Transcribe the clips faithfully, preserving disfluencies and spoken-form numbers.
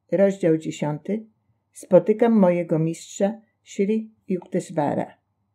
Rozdział dziesiąty. Spotykam mojego mistrza Sri Yukteswara.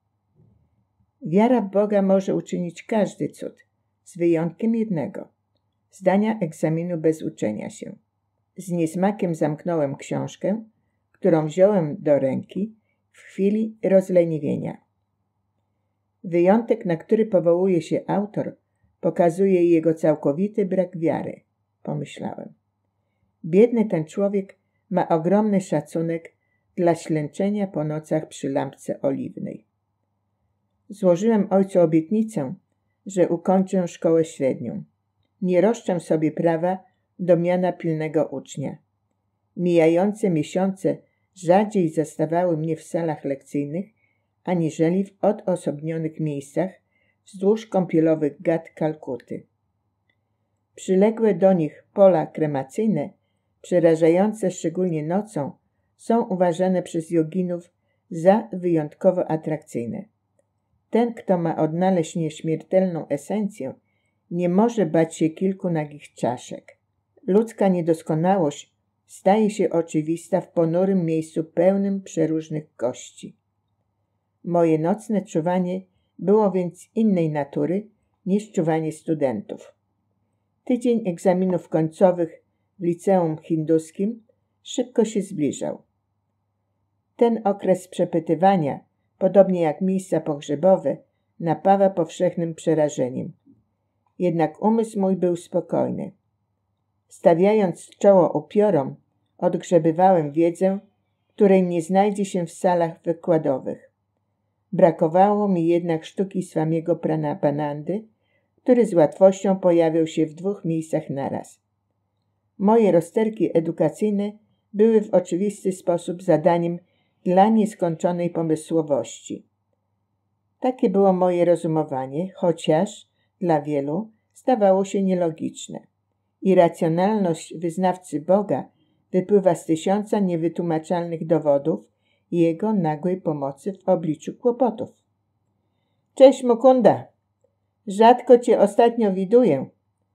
Wiara w Boga może uczynić każdy cud, z wyjątkiem jednego – zdania egzaminu bez uczenia się. Z niesmakiem zamknąłem książkę, którą wziąłem do ręki w chwili rozleniwienia. Wyjątek, na który powołuje się autor, pokazuje jego całkowity brak wiary, pomyślałem. Biedny ten człowiek ma ogromny szacunek dla ślęczenia po nocach przy lampce oliwnej. Złożyłem ojcu obietnicę, że ukończę szkołę średnią. Nie roszczę sobie prawa do miana pilnego ucznia. Mijające miesiące rzadziej zastawały mnie w salach lekcyjnych, aniżeli w odosobnionych miejscach wzdłuż kąpielowych gat Kalkuty. Przyległe do nich pola kremacyjne, przerażające szczególnie nocą, są uważane przez joginów za wyjątkowo atrakcyjne. Ten, kto ma odnaleźć nieśmiertelną esencję, nie może bać się kilku nagich czaszek. Ludzka niedoskonałość staje się oczywista w ponurym miejscu pełnym przeróżnych kości. Moje nocne czuwanie było więc innej natury niż czuwanie studentów. Tydzień egzaminów końcowych w liceum hinduskim szybko się zbliżał. Ten okres przepytywania, podobnie jak miejsca pogrzebowe, napawa powszechnym przerażeniem. Jednak umysł mój był spokojny. Stawiając czoło upiorom, odgrzebywałem wiedzę, której nie znajdzie się w salach wykładowych. Brakowało mi jednak sztuki Swamiego Pranapanandy, który z łatwością pojawiał się w dwóch miejscach naraz. Moje rozterki edukacyjne były w oczywisty sposób zadaniem dla nieskończonej pomysłowości. Takie było moje rozumowanie, chociaż dla wielu stawało się nielogiczne. Irracjonalność wyznawcy Boga wypływa z tysiąca niewytłumaczalnych dowodów i jego nagłej pomocy w obliczu kłopotów. Cześć Mukunda! Rzadko cię ostatnio widuję.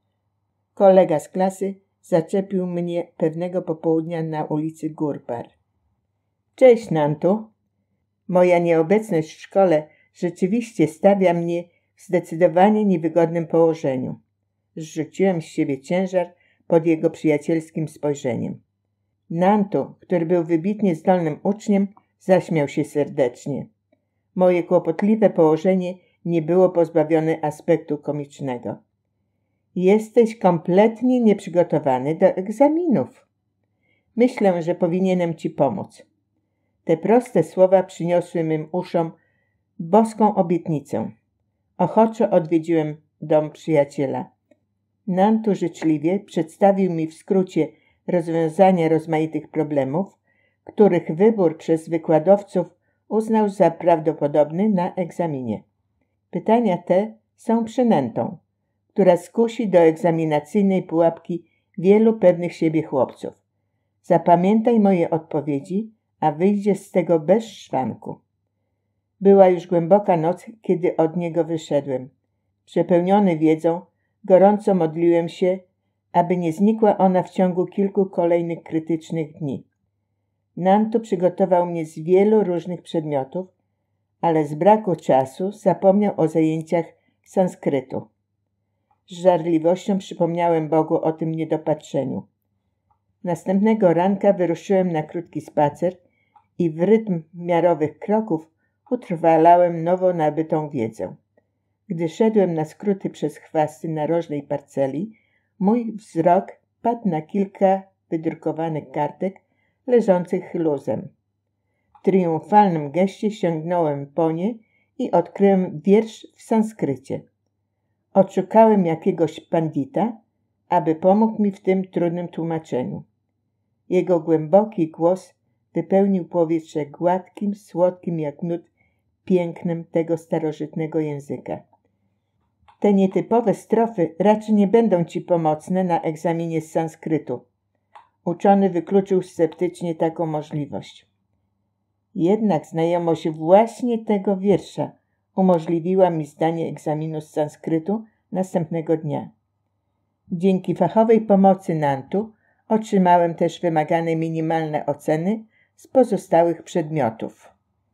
Kolega z klasy zaczepił mnie pewnego popołudnia na ulicy Gurpar. Cześć Nantu! Moja nieobecność w szkole rzeczywiście stawia mnie w zdecydowanie niewygodnym położeniu. Zrzuciłem z siebie ciężar pod jego przyjacielskim spojrzeniem. Nantu, który był wybitnie zdolnym uczniem, zaśmiał się serdecznie. Moje kłopotliwe położenie nie było pozbawione aspektu komicznego. Jesteś kompletnie nieprzygotowany do egzaminów. Myślę, że powinienem ci pomóc. Te proste słowa przyniosły mym uszom boską obietnicę. Ochoczo odwiedziłem dom przyjaciela. Nantu życzliwie przedstawił mi w skrócie rozwiązania rozmaitych problemów, których wybór przez wykładowców uznał za prawdopodobny na egzaminie. Pytania te są przynętą, która skusi do egzaminacyjnej pułapki wielu pewnych siebie chłopców. Zapamiętaj moje odpowiedzi, a wyjdzie z tego bez szwanku. Była już głęboka noc, kiedy od niego wyszedłem. Przepełniony wiedzą, gorąco modliłem się, aby nie znikła ona w ciągu kilku kolejnych krytycznych dni. Nantu przygotował mnie z wielu różnych przedmiotów, ale z braku czasu zapomniał o zajęciach sanskrytu. Z żarliwością przypomniałem Bogu o tym niedopatrzeniu. Następnego ranka wyruszyłem na krótki spacer i w rytm miarowych kroków utrwalałem nowo nabytą wiedzę. Gdy szedłem na skróty przez chwasty narożnej parceli, mój wzrok padł na kilka wydrukowanych kartek leżących luzem. W triumfalnym geście sięgnąłem po nie i odkryłem wiersz w sanskrycie. Odszukałem jakiegoś pandita, aby pomógł mi w tym trudnym tłumaczeniu. Jego głęboki głos wypełnił powietrze gładkim, słodkim jak miód pięknem tego starożytnego języka. Te nietypowe strofy raczej nie będą ci pomocne na egzaminie z sanskrytu. Uczony wykluczył sceptycznie taką możliwość. Jednak znajomość właśnie tego wiersza umożliwiła mi zdanie egzaminu z sanskrytu następnego dnia. Dzięki fachowej pomocy Nantu Otrzymałem też wymagane minimalne oceny z pozostałych przedmiotów.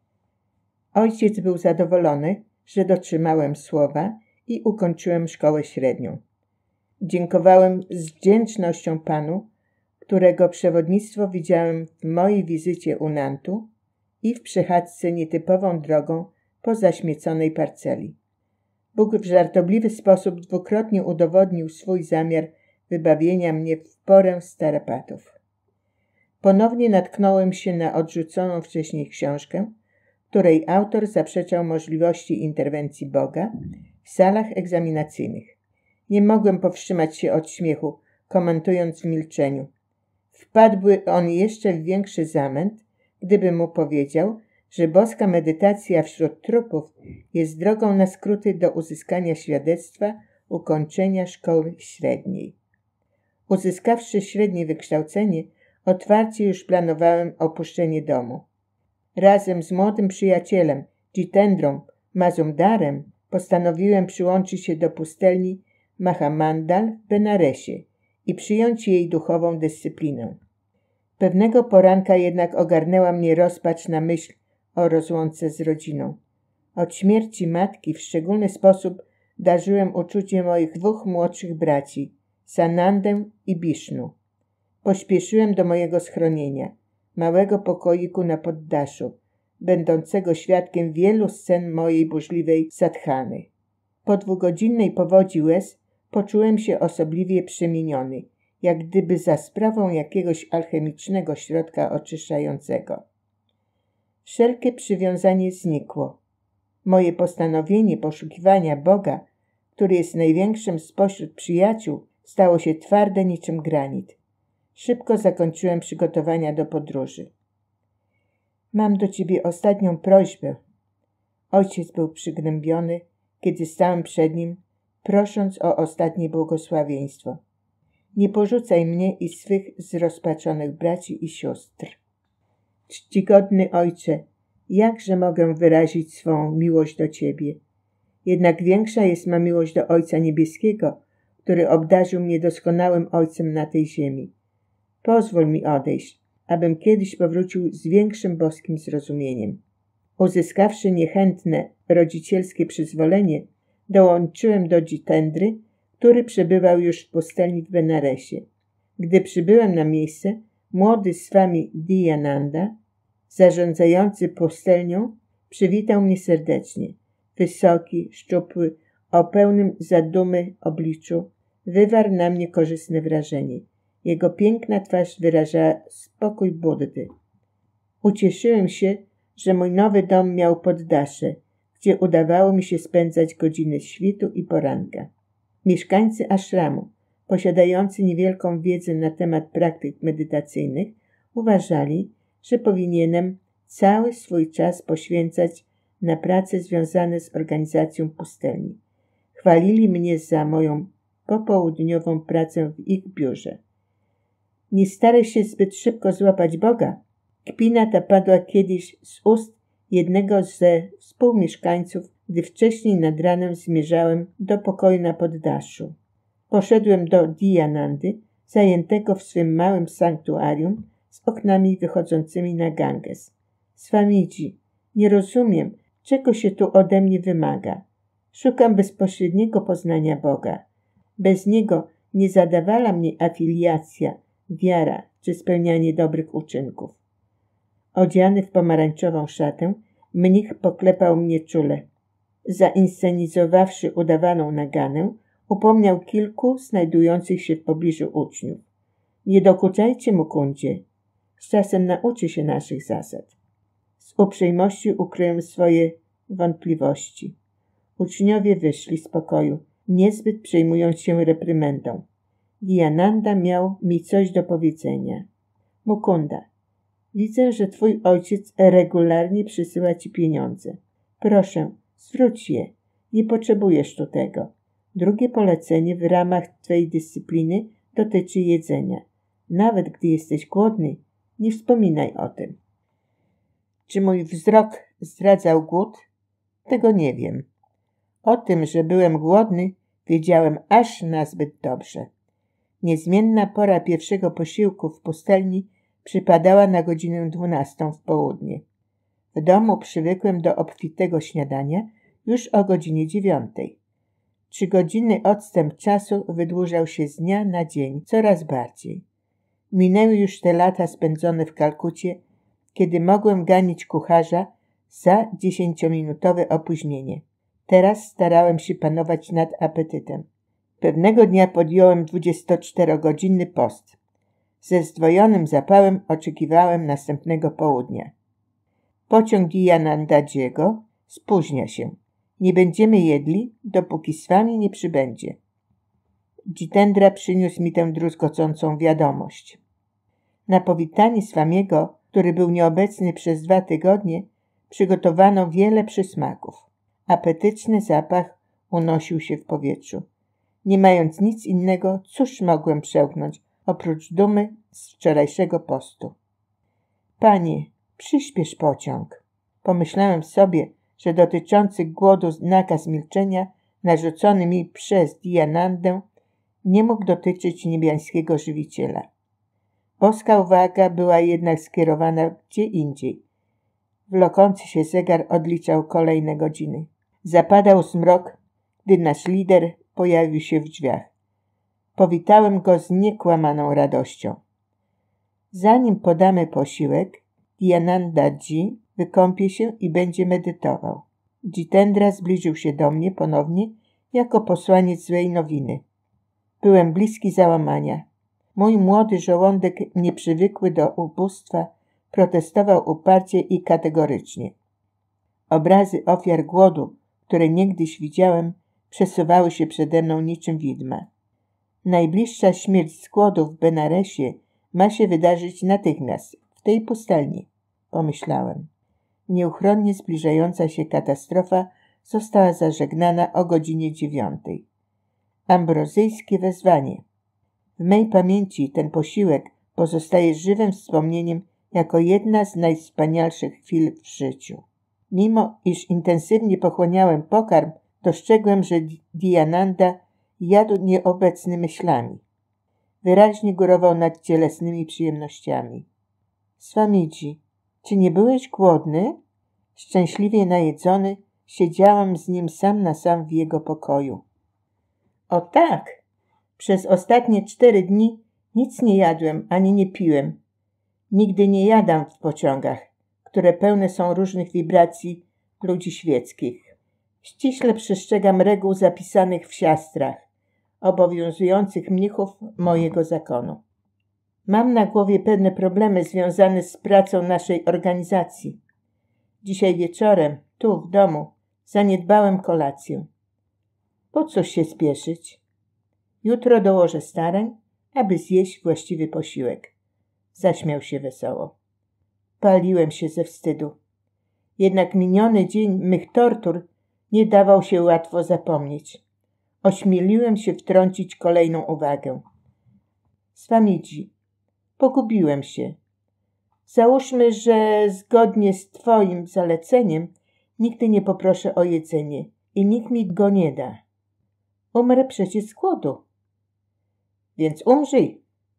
Ojciec był zadowolony, że dotrzymałem słowa i ukończyłem szkołę średnią. Dziękowałem z wdzięcznością Panu, którego przewodnictwo widziałem w mojej wizycie u Nantu i w przechadzce nietypową drogą po zaśmieconej parceli. Bóg w żartobliwy sposób dwukrotnie udowodnił swój zamiar wybawienia mnie w porę z tarapatów. Ponownie natknąłem się na odrzuconą wcześniej książkę, której autor zaprzeczał możliwości interwencji Boga w salach egzaminacyjnych. Nie mogłem powstrzymać się od śmiechu, komentując w milczeniu. Wpadłby on jeszcze w większy zamęt, gdyby mu powiedział, że boska medytacja wśród trupów jest drogą na skróty do uzyskania świadectwa ukończenia szkoły średniej. Uzyskawszy średnie wykształcenie, otwarcie już planowałem opuszczenie domu. Razem z młodym przyjacielem, Jitendrą Mazumdarem, postanowiłem przyłączyć się do pustelni Mahamandal w Benaresie i przyjąć jej duchową dyscyplinę. Pewnego poranka jednak ogarnęła mnie rozpacz na myśl o rozłące z rodziną. Od śmierci matki w szczególny sposób darzyłem uczucie moich dwóch młodszych braci, Sanandę i Bishnu. Pośpieszyłem do mojego schronienia, małego pokoiku na poddaszu, będącego świadkiem wielu scen mojej burzliwej sadhany. Po dwugodzinnej powodzi łez poczułem się osobliwie przemieniony, jak gdyby za sprawą jakiegoś alchemicznego środka oczyszczającego. Wszelkie przywiązanie znikło. Moje postanowienie poszukiwania Boga, który jest największym spośród przyjaciół, stało się twarde niczym granit. Szybko zakończyłem przygotowania do podróży. Mam do ciebie ostatnią prośbę. Ojciec był przygnębiony, kiedy stałem przed nim, prosząc o ostatnie błogosławieństwo. Nie porzucaj mnie i swych zrozpaczonych braci i sióstr. Czcigodny Ojcze, jakże mogę wyrazić swą miłość do Ciebie? Jednak większa jest ma miłość do Ojca Niebieskiego, który obdarzył mnie doskonałym Ojcem na tej ziemi. Pozwól mi odejść, abym kiedyś powrócił z większym boskim zrozumieniem. Uzyskawszy niechętne rodzicielskie przyzwolenie, dołączyłem do Jitendry, który przebywał już w pustelni w Benaresie. Gdy przybyłem na miejsce, młody Swami Diyananda, zarządzający pustelnią, przywitał mnie serdecznie. Wysoki, szczupły, o pełnym zadumy obliczu, wywarł na mnie korzystne wrażenie. Jego piękna twarz wyrażała spokój Buddy. Ucieszyłem się, że mój nowy dom miał poddasze, gdzie udawało mi się spędzać godziny świtu i poranka. Mieszkańcy ashramu, posiadający niewielką wiedzę na temat praktyk medytacyjnych, uważali, że powinienem cały swój czas poświęcać na prace związane z organizacją pustelni. Chwalili mnie za moją popołudniową pracę w ich biurze. Nie staraj się zbyt szybko złapać Boga. Kpina ta padła kiedyś z ust jednego ze współmieszkańców, gdy wcześniej nad ranem zmierzałem do pokoju na poddaszu. Poszedłem do Diyanandy, zajętego w swym małym sanktuarium z oknami wychodzącymi na Ganges. Swamidzi, nie rozumiem, czego się tu ode mnie wymaga. Szukam bezpośredniego poznania Boga. Bez niego nie zadawala mnie afiliacja, wiara czy spełnianie dobrych uczynków. Odziany w pomarańczową szatę, mnich poklepał mnie czule. Zainscenizowawszy udawaną naganę, upomniał kilku znajdujących się w pobliżu uczniów. Nie dokuczajcie Mukundzie. Z czasem nauczy się naszych zasad. Z uprzejmości ukryłem swoje wątpliwości. Uczniowie wyszli z pokoju, niezbyt przejmując się reprymendą. Diyananda miał mi coś do powiedzenia. Mukunda, widzę, że twój ojciec regularnie przysyła ci pieniądze. Proszę, zwróć je. Nie potrzebujesz tu tego. Drugie polecenie w ramach twej dyscypliny dotyczy jedzenia. Nawet gdy jesteś głodny, nie wspominaj o tym. Czy mój wzrok zdradzał głód? Tego nie wiem. O tym, że byłem głodny, wiedziałem aż nazbyt dobrze. Niezmienna pora pierwszego posiłku w pustelni przypadała na godzinę dwunastą w południe. W domu przywykłem do obfitego śniadania już o godzinie dziewiątej. Trzygodzinny odstęp czasu wydłużał się z dnia na dzień coraz bardziej. Minęły już te lata spędzone w Kalkucie, kiedy mogłem ganić kucharza za dziesięciominutowe opóźnienie. Teraz starałem się panować nad apetytem. Pewnego dnia podjąłem dwudziestoczterogodzinny post. Ze zdwojonym zapałem oczekiwałem następnego południa. Pociąg Dianandadziego spóźnia się. Nie będziemy jedli, dopóki z wami nie przybędzie. Jitendra przyniósł mi tę druzgocącą wiadomość. Na powitanie Swamiego, który był nieobecny przez dwa tygodnie, przygotowano wiele przysmaków. Apetyczny zapach unosił się w powietrzu. Nie mając nic innego, cóż mogłem przełknąć, oprócz dumy z wczorajszego postu. Panie, przyśpiesz pociąg. Pomyślałem sobie, że dotyczący głodu nakaz milczenia narzucony mi przez Dianandę nie mógł dotyczyć niebiańskiego żywiciela. Boska uwaga była jednak skierowana gdzie indziej. Wlokący się zegar odliczał kolejne godziny. Zapadał zmrok, gdy nasz lider pojawił się w drzwiach. Powitałem go z niekłamaną radością. Zanim podamy posiłek, Dianandaji wykąpie się i będzie medytował. Jitendra zbliżył się do mnie ponownie jako posłaniec złej nowiny. Byłem bliski załamania. Mój młody żołądek, nieprzywykły do ubóstwa, protestował uparcie i kategorycznie. Obrazy ofiar głodu, które niegdyś widziałem, przesuwały się przede mną niczym widma. Najbliższa śmierć z głodu w Benaresie ma się wydarzyć natychmiast, w tej pustelni, pomyślałem. Nieuchronnie zbliżająca się katastrofa została zażegnana o godzinie dziewiątej. Ambrozyjskie wezwanie. W mej pamięci ten posiłek pozostaje żywym wspomnieniem jako jedna z najwspanialszych chwil w życiu. Mimo iż intensywnie pochłaniałem pokarm, dostrzegłem, że Diananda jadł nieobecny myślami. Wyraźnie górował nad cielesnymi przyjemnościami. Swamidzi, czy nie byłeś głodny? Szczęśliwie najedzony, siedziałam z nim sam na sam w jego pokoju. O tak! Przez ostatnie cztery dni nic nie jadłem ani nie piłem. Nigdy nie jadam w pociągach, które pełne są różnych wibracji ludzi świeckich. Ściśle przestrzegam reguł zapisanych w siastrach, obowiązujących mnichów mojego zakonu. Mam na głowie pewne problemy związane z pracą naszej organizacji. Dzisiaj wieczorem, tu w domu, zaniedbałem kolację. Po co się spieszyć? Jutro dołożę starań, aby zjeść właściwy posiłek. Zaśmiał się wesoło. Paliłem się ze wstydu. Jednak miniony dzień mych tortur nie dawał się łatwo zapomnieć. Ośmieliłem się wtrącić kolejną uwagę. Swamidzi, pogubiłem się. Załóżmy, że zgodnie z twoim zaleceniem nigdy nie poproszę o jedzenie i nikt mi go nie da. Umrę przecież z głodu. Więc umrzyj.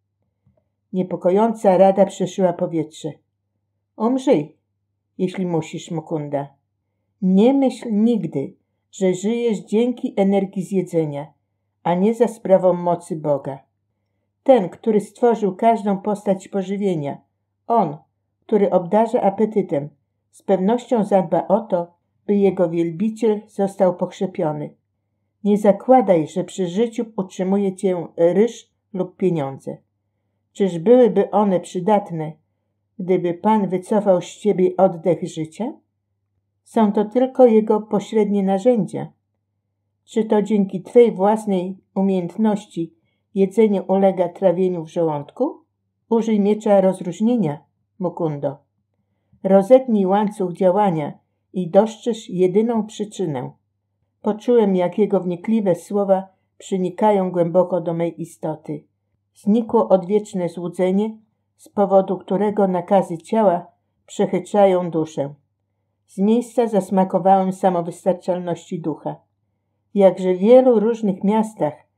Niepokojąca rada przeszyła powietrze. Umrzyj, jeśli musisz, Mukunda. Nie myśl nigdy, że żyjesz dzięki energii zjedzenia, a nie za sprawą mocy Boga. Ten, który stworzył każdą postać pożywienia, on, który obdarza apetytem, z pewnością zadba o to, by jego wielbiciel został pokrzepiony. Nie zakładaj, że przy życiu utrzymuje cię ryż lub pieniądze. Czyż byłyby one przydatne, gdyby Pan wycofał z ciebie oddech życia? Są to tylko jego pośrednie narzędzia. Czy to dzięki twej własnej umiejętności jedzenie ulega trawieniu w żołądku? Użyj miecza rozróżnienia, Mukundo. Rozetnij łańcuch działania i dostrzeż jedyną przyczynę. Poczułem, jak jego wnikliwe słowa przenikają głęboko do mej istoty. Znikło odwieczne złudzenie, z powodu którego nakazy ciała przechytrają duszę. Z miejsca zasmakowałem samowystarczalności ducha. W jakże wielu różnych miastach w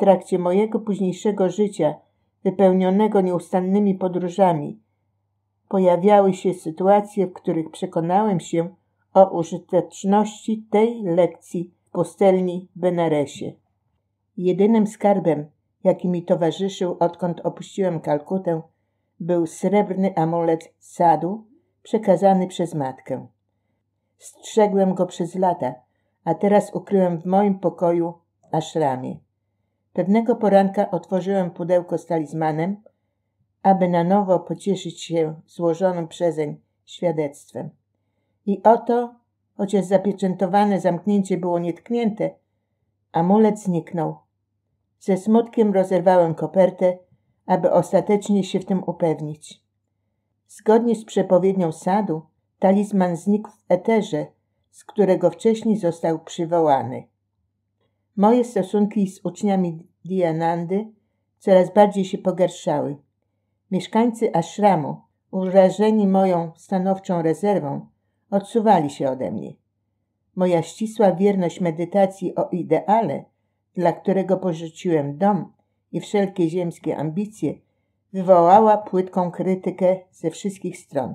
trakcie mojego późniejszego życia, wypełnionego nieustannymi podróżami, pojawiały się sytuacje, w których przekonałem się o użyteczności tej lekcji w pustelni w Benaresie. Jedynym skarbem, jaki mi towarzyszył, odkąd opuściłem Kalkutę, był srebrny amulet sadu przekazany przez matkę. Strzegłem go przez lata, a teraz ukryłem w moim pokoju w ashramie. Pewnego poranka otworzyłem pudełko z talizmanem, aby na nowo pocieszyć się złożonym przezeń świadectwem. I oto, chociaż zapieczętowane zamknięcie było nietknięte, amulet zniknął. Ze smutkiem rozerwałem kopertę, aby ostatecznie się w tym upewnić. Zgodnie z przepowiednią sadu, talizman znikł w eterze, z którego wcześniej został przywołany. Moje stosunki z uczniami Dianandy coraz bardziej się pogarszały. Mieszkańcy ashramu, urażeni moją stanowczą rezerwą, odsuwali się ode mnie. Moja ścisła wierność medytacji o ideale, dla którego porzuciłem dom i wszelkie ziemskie ambicje, wywołała płytką krytykę ze wszystkich stron.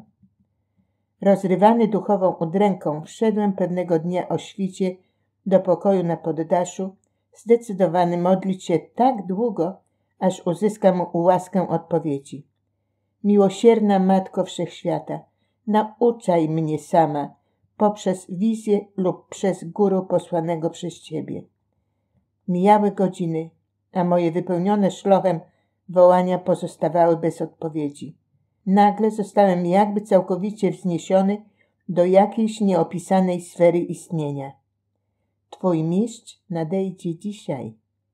Rozrywany duchową udręką wszedłem pewnego dnia o świcie do pokoju na poddaszu, zdecydowany modlić się tak długo, aż uzyskam łaskę odpowiedzi. Miłosierna Matko Wszechświata, nauczaj mnie sama poprzez wizję lub przez guru posłanego przez Ciebie. Mijały godziny, a moje wypełnione szlochem wołania pozostawały bez odpowiedzi. Nagle zostałem jakby całkowicie wzniesiony do jakiejś nieopisanej sfery istnienia. Twój mistrz nadejdzie dzisiaj.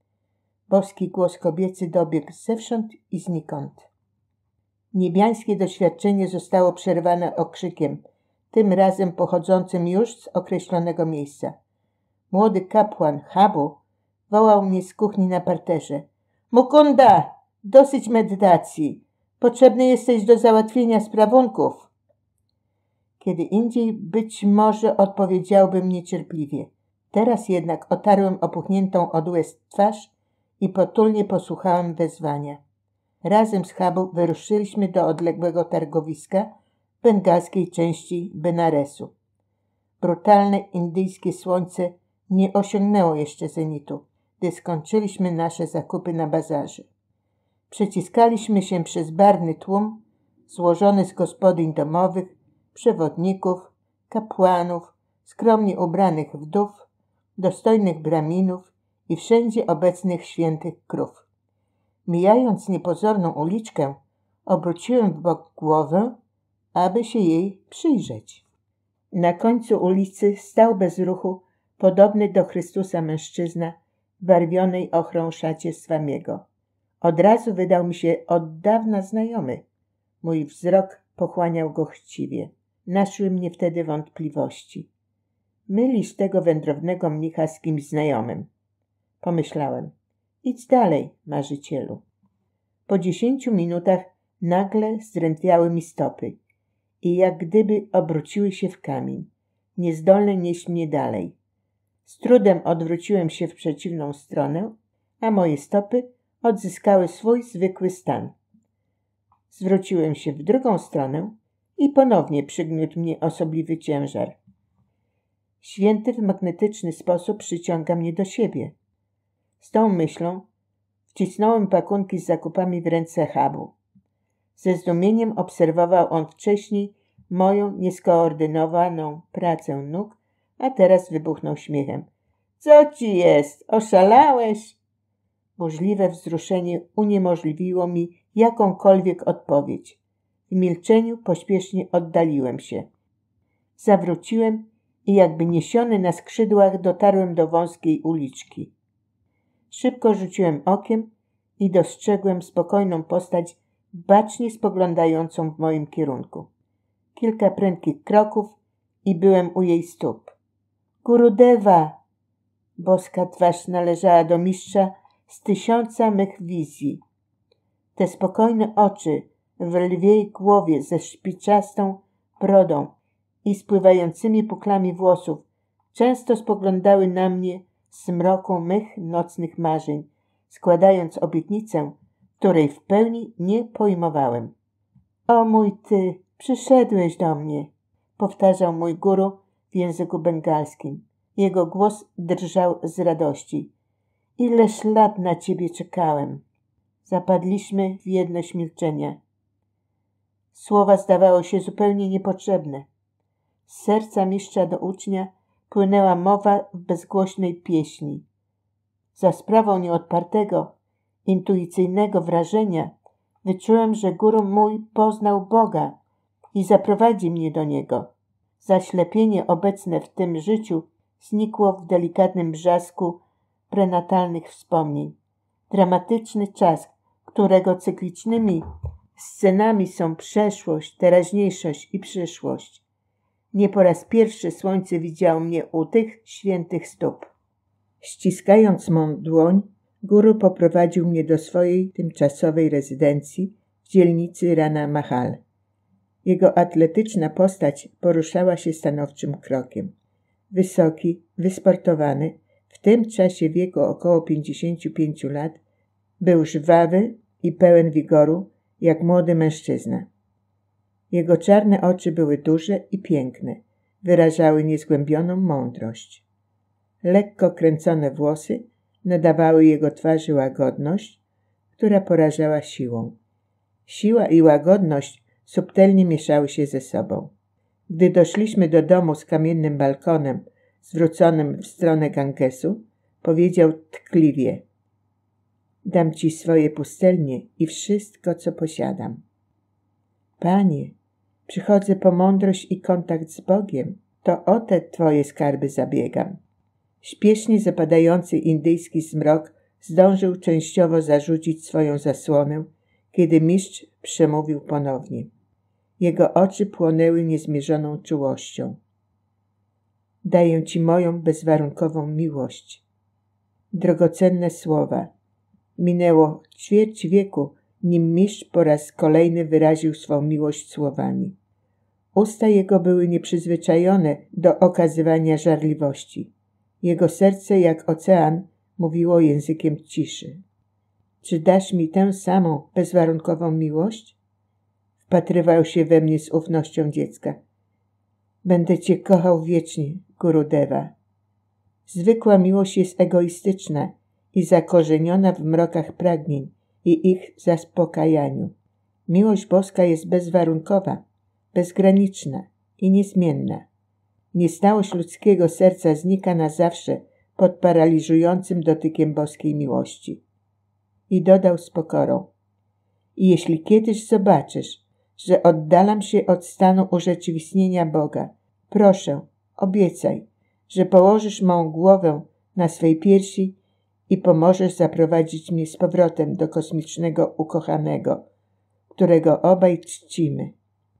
Boski głos kobiecy dobiegł zewsząd i znikąd. Niebiańskie doświadczenie zostało przerwane okrzykiem, tym razem pochodzącym już z określonego miejsca. Młody kapłan Habu wołał mnie z kuchni na parterze. Mukunda, dosyć medytacji. Potrzebny jesteś do załatwienia sprawunków. Kiedy indziej być może odpowiedziałbym niecierpliwie. Teraz jednak otarłem opuchniętą od łez twarz i potulnie posłuchałem wezwania. Razem z Habu wyruszyliśmy do odległego targowiska w bengalskiej części Benaresu. Brutalne indyjskie słońce nie osiągnęło jeszcze zenitu, gdy skończyliśmy nasze zakupy na bazarze. Przeciskaliśmy się przez barwny tłum złożony z gospodyń domowych, przewodników, kapłanów, skromnie ubranych wdów, dostojnych braminów i wszędzie obecnych świętych krów. Mijając niepozorną uliczkę, obróciłem w bok głowę, aby się jej przyjrzeć. Na końcu ulicy stał bez ruchu podobny do Chrystusa mężczyzna w barwionej ochrą szacie swamiego. Od razu wydał mi się od dawna znajomy. Mój wzrok pochłaniał go chciwie. Naszły mnie wtedy wątpliwości. Mylisz tego wędrownego mnicha z kimś znajomym. Pomyślałem. Idź dalej, marzycielu. Po dziesięciu minutach nagle zdrętwiały mi stopy i jak gdyby obróciły się w kamień, niezdolne nieść mnie dalej. Z trudem odwróciłem się w przeciwną stronę, a moje stopy odzyskały swój zwykły stan. Zwróciłem się w drugą stronę i ponownie przygniótł mnie osobliwy ciężar. Święty w magnetyczny sposób przyciąga mnie do siebie. Z tą myślą wcisnąłem pakunki z zakupami w ręce Habu. Ze zdumieniem obserwował on wcześniej moją nieskoordynowaną pracę nóg, a teraz wybuchnął śmiechem. Co ci jest? Oszalałeś? Burzliwe wzruszenie uniemożliwiło mi jakąkolwiek odpowiedź. W milczeniu pośpiesznie oddaliłem się. Zawróciłem i jakby niesiony na skrzydłach dotarłem do wąskiej uliczki. Szybko rzuciłem okiem i dostrzegłem spokojną postać bacznie spoglądającą w moim kierunku. Kilka prędkich kroków i byłem u jej stóp. Gurudeva! Boska twarz należała do mistrza z tysiąca mych wizji. Te spokojne oczy w lwiej głowie ze szpiczastą brodą i spływającymi puklami włosów często spoglądały na mnie z mroku mych nocnych marzeń, składając obietnicę, której w pełni nie pojmowałem. O mój ty, przyszedłeś do mnie, powtarzał mój guru w języku bengalskim. Jego głos drżał z radości. Ileż lat na ciebie czekałem. Zapadliśmy w jedność milczenia. Słowa zdawały się zupełnie niepotrzebne. Z serca mistrza do ucznia płynęła mowa w bezgłośnej pieśni. Za sprawą nieodpartego, intuicyjnego wrażenia wyczułem, że guru mój poznał Boga i zaprowadzi mnie do Niego. Zaślepienie obecne w tym życiu znikło w delikatnym brzasku prenatalnych wspomnień. Dramatyczny czas, którego cyklicznymi scenami są przeszłość, teraźniejszość i przyszłość. Nie po raz pierwszy słońce widziało mnie u tych świętych stóp. Ściskając mą dłoń, guru poprowadził mnie do swojej tymczasowej rezydencji w dzielnicy Rana Mahal. Jego atletyczna postać poruszała się stanowczym krokiem. Wysoki, wysportowany, w tym czasie wieku około pięćdziesięciu pięciu lat, był żwawy i pełen wigoru, jak młody mężczyzna. Jego czarne oczy były duże i piękne, wyrażały niezgłębioną mądrość. Lekko kręcone włosy nadawały jego twarzy łagodność, która porażała siłą. Siła i łagodność subtelnie mieszały się ze sobą. Gdy doszliśmy do domu z kamiennym balkonem zwróconym w stronę Gangesu, powiedział tkliwie: dam ci swoje pustelnie i wszystko, co posiadam. Panie, przychodzę po mądrość i kontakt z Bogiem, to o te twoje skarby zabiegam. Śpiesznie zapadający indyjski zmrok zdążył częściowo zarzucić swoją zasłonę, kiedy mistrz przemówił ponownie. Jego oczy płonęły niezmierzoną czułością. Daję ci moją bezwarunkową miłość. Drogocenne słowa. Minęło ćwierć wieku, nim mistrz po raz kolejny wyraził swą miłość słowami. Usta jego były nieprzyzwyczajone do okazywania żarliwości. Jego serce, jak ocean, mówiło językiem ciszy. Czy dasz mi tę samą bezwarunkową miłość? Wpatrywał się we mnie z ufnością dziecka. Będę cię kochał wiecznie, Gurudeva. Zwykła miłość jest egoistyczna i zakorzeniona w mrokach pragnień i ich zaspokajaniu. Miłość boska jest bezwarunkowa, bezgraniczna i niezmienna. Niestałość ludzkiego serca znika na zawsze pod paraliżującym dotykiem boskiej miłości. I dodał z pokorą: i jeśli kiedyś zobaczysz, że oddalam się od stanu urzeczywistnienia Boga, proszę, obiecaj, że położysz mą głowę na swej piersi i pomożesz zaprowadzić mnie z powrotem do kosmicznego ukochanego, którego obaj czcimy.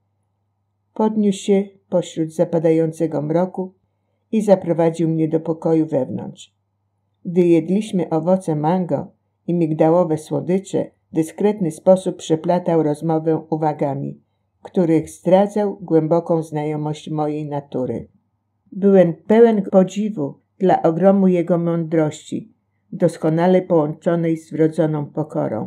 Podniósł się pośród zapadającego mroku i zaprowadził mnie do pokoju wewnątrz. Gdy jedliśmy owoce mango i migdałowe słodycze, w dyskretny sposób przeplatał rozmowę uwagami, których zdradzał głęboką znajomość mojej natury. Byłem pełen podziwu dla ogromu jego mądrości, doskonale połączonej z wrodzoną pokorą.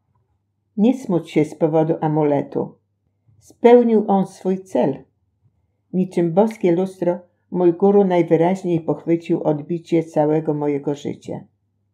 Nie smuć się z powodu amuletu. Spełnił on swój cel. Niczym boskie lustro, mój guru najwyraźniej pochwycił odbicie całego mojego życia.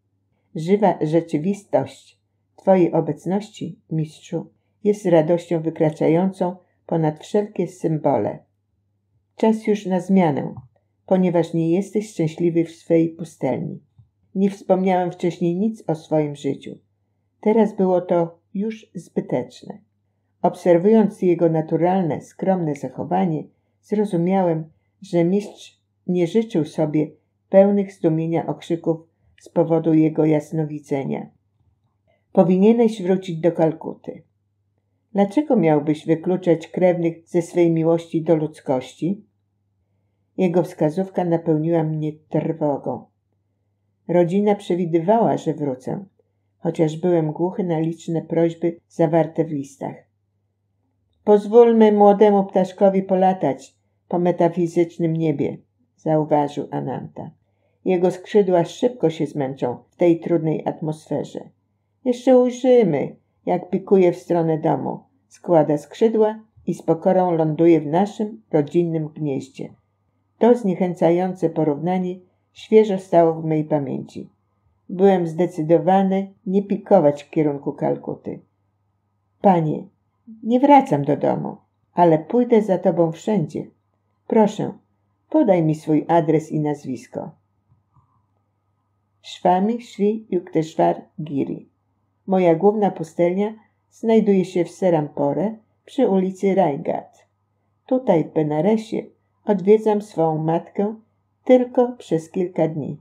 Żywa rzeczywistość twojej obecności, mistrzu, jest radością wykraczającą ponad wszelkie symbole. Czas już na zmianę, ponieważ nie jesteś szczęśliwy w swej pustelni. Nie wspomniałem wcześniej nic o swoim życiu. Teraz było to już zbyteczne. Obserwując jego naturalne, skromne zachowanie, zrozumiałem, że mistrz nie życzył sobie pełnych zdumienia okrzyków z powodu jego jasnowidzenia. Powinieneś wrócić do Kalkuty. Dlaczego miałbyś wykluczać krewnych ze swej miłości do ludzkości? Jego wskazówka napełniła mnie trwogą. Rodzina przewidywała, że wrócę, chociaż byłem głuchy na liczne prośby zawarte w listach. Pozwólmy młodemu ptaszkowi polatać po metafizycznym niebie, zauważył Ananta. Jego skrzydła szybko się zmęczą w tej trudnej atmosferze. Jeszcze ujrzymy, jak pikuje w stronę domu, składa skrzydła i z pokorą ląduje w naszym rodzinnym gnieździe. To zniechęcające porównanie świeżo stało w mej pamięci. Byłem zdecydowany nie pikować w kierunku Kalkuty. Panie, nie wracam do domu, ale pójdę za tobą wszędzie. Proszę, podaj mi swój adres i nazwisko. Swami Sri Yukteswar Giri. Moja główna pustelnia znajduje się w Serampore przy ulicy Raigad. Tutaj w Benaresie odwiedzam swą matkę tylko przez kilka dni.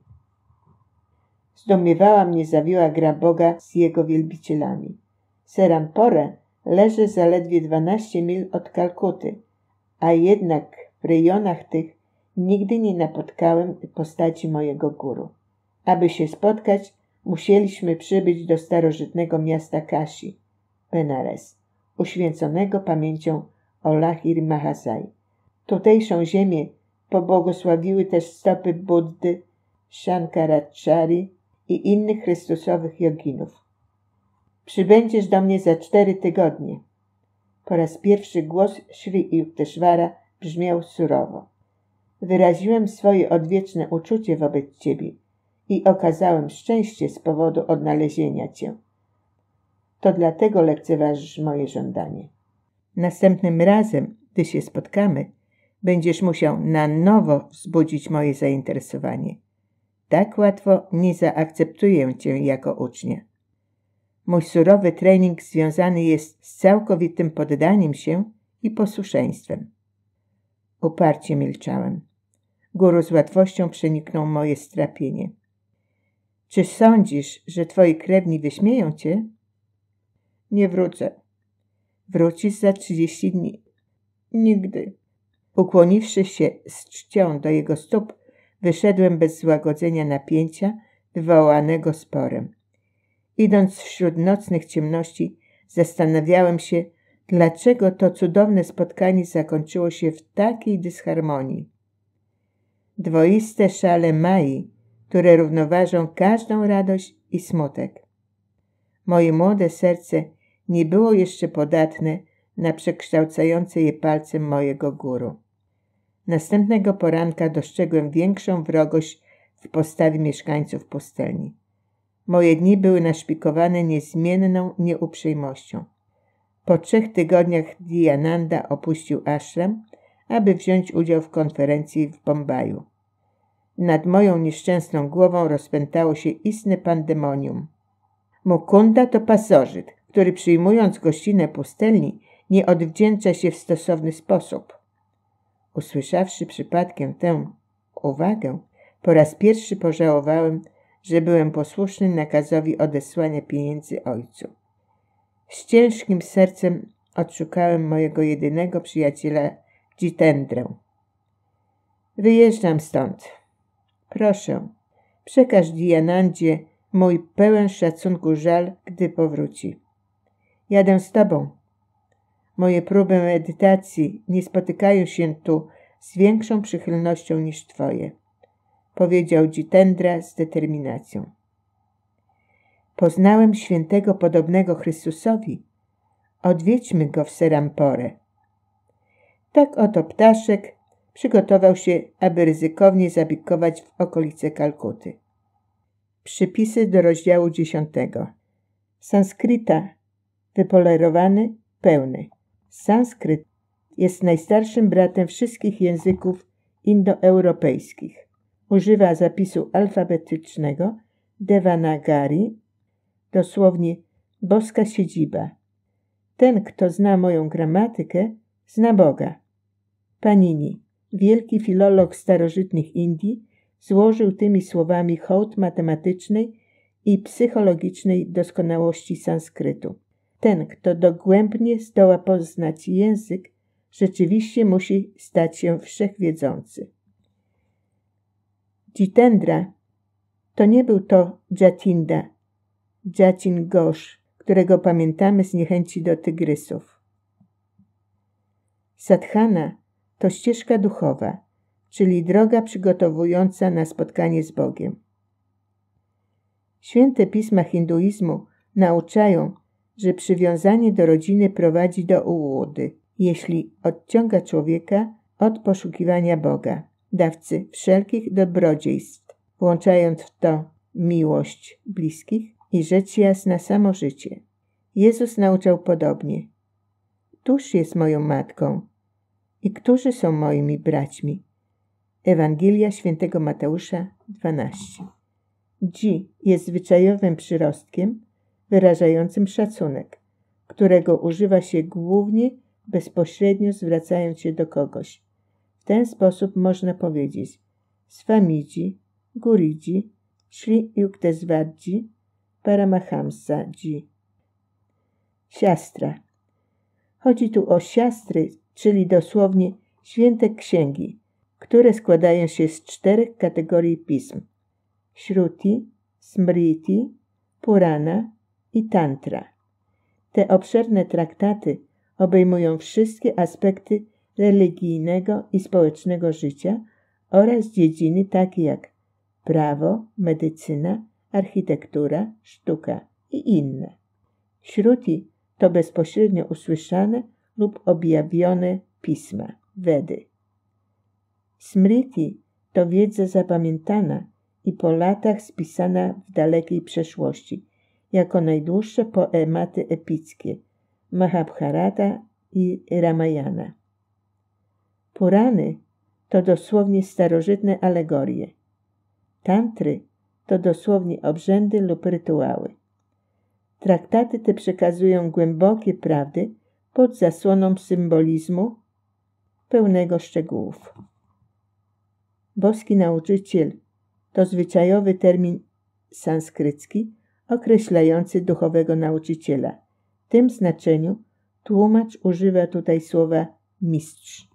Zdumiewała mnie zawiła gra Boga z jego wielbicielami. Serampore leży zaledwie dwanaście mil od Kalkuty, a jednak w rejonach tych nigdy nie napotkałem postaci mojego guru. Aby się spotkać, musieliśmy przybyć do starożytnego miasta Kashi, Benares, uświęconego pamięcią Olahir Mahasai. Tutejszą ziemię pobłogosławiły też stopy Buddy, Shankaracharyi i innych chrystusowych joginów. Przybędziesz do mnie za cztery tygodnie. Po raz pierwszy głos Sri Yukteswara brzmiał surowo. Wyraziłem swoje odwieczne uczucie wobec ciebie i okazałem szczęście z powodu odnalezienia cię. To dlatego lekceważysz moje żądanie. Następnym razem, gdy się spotkamy, będziesz musiał na nowo wzbudzić moje zainteresowanie. Tak łatwo nie zaakceptuję cię jako ucznia. Mój surowy trening związany jest z całkowitym poddaniem się i posłuszeństwem. Uparcie milczałem. Guru z łatwością przeniknął moje strapienie. Czy sądzisz, że twoi krewni wyśmieją cię? Nie wrócę. Wrócisz za trzydzieści dni. Nigdy. Ukłoniwszy się z czcią do jego stóp, wyszedłem bez złagodzenia napięcia wywołanego sporem. Idąc wśród nocnych ciemności, zastanawiałem się, dlaczego to cudowne spotkanie zakończyło się w takiej dysharmonii. Dwoiste szale Mai, które równoważą każdą radość i smutek. Moje młode serce nie było jeszcze podatne na przekształcające je palcem mojego guru. Następnego poranka dostrzegłem większą wrogość w postawie mieszkańców pustelni. Moje dni były naszpikowane niezmienną nieuprzejmością. Po trzech tygodniach Diyananda opuścił ashram, aby wziąć udział w konferencji w Bombaju. Nad moją nieszczęsną głową rozpętało się istne pandemonium. Mukunda to pasożyt, który przyjmując gościnę pustelni nie odwdzięcza się w stosowny sposób. Usłyszawszy przypadkiem tę uwagę, po raz pierwszy pożałowałem, że byłem posłuszny nakazowi odesłania pieniędzy ojcu. Z ciężkim sercem odszukałem mojego jedynego przyjaciela Jitendrę. Wyjeżdżam stąd. Proszę, przekaż Diyanandzie mój pełen szacunku żal, gdy powróci. Jadę z tobą. Moje próby medytacji nie spotykają się tu z większą przychylnością niż twoje, powiedział Jitendra z determinacją. Poznałem świętego podobnego Chrystusowi. Odwiedźmy go w Serampore. Tak oto ptaszek przygotował się, aby ryzykownie zabikować w okolice Kalkuty. Przypisy do rozdziału dziesiątego. Sanskrita wypolerowany, pełny. Sanskryt jest najstarszym bratem wszystkich języków indoeuropejskich. Używa zapisu alfabetycznego Devanagari, dosłownie boska siedziba. Ten, kto zna moją gramatykę, zna Boga. Panini, wielki filolog starożytnych Indii, złożył tymi słowami hołd matematycznej i psychologicznej doskonałości sanskrytu. Ten, kto dogłębnie zdoła poznać język, rzeczywiście musi stać się wszechwiedzący. Jitendra to nie był to Jatinda, Jatin Ghosh, którego pamiętamy z niechęci do tygrysów. Sadhana to ścieżka duchowa, czyli droga przygotowująca na spotkanie z Bogiem. Święte pisma hinduizmu nauczają, że przywiązanie do rodziny prowadzi do ułudy, jeśli odciąga człowieka od poszukiwania Boga, dawcy wszelkich dobrodziejstw, włączając w to miłość bliskich i rzecz jasna samo życie. Jezus nauczał podobnie. Któż jest moją matką i którzy są moimi braćmi? Ewangelia świętego Mateusza dwanaście. Dzi jest zwyczajowym przyrostkiem wyrażającym szacunek, którego używa się głównie bezpośrednio zwracając się do kogoś. W ten sposób można powiedzieć Swamidzi, Guridzi, Shri Yukteswardji, Paramahamsa Dzi. Siastra. Chodzi tu o siastry, czyli dosłownie święte księgi, które składają się z czterech kategorii pism: Shruti, Smriti, Purana i Tantra. Te obszerne traktaty obejmują wszystkie aspekty religijnego i społecznego życia oraz dziedziny takie jak prawo, medycyna, architektura, sztuka i inne. Shruti to bezpośrednio usłyszane lub objawione pisma, Vedy. Smriti to wiedza zapamiętana i po latach spisana w dalekiej przeszłości, jako najdłuższe poematy epickie, Mahabharata i Ramayana. Purany to dosłownie starożytne alegorie. Tantry to dosłownie obrzędy lub rytuały. Traktaty te przekazują głębokie prawdy pod zasłoną symbolizmu pełnego szczegółów. Boski nauczyciel to zwyczajowy termin sanskrycki określający duchowego nauczyciela. W tym znaczeniu tłumacz używa tutaj słowa mistrz.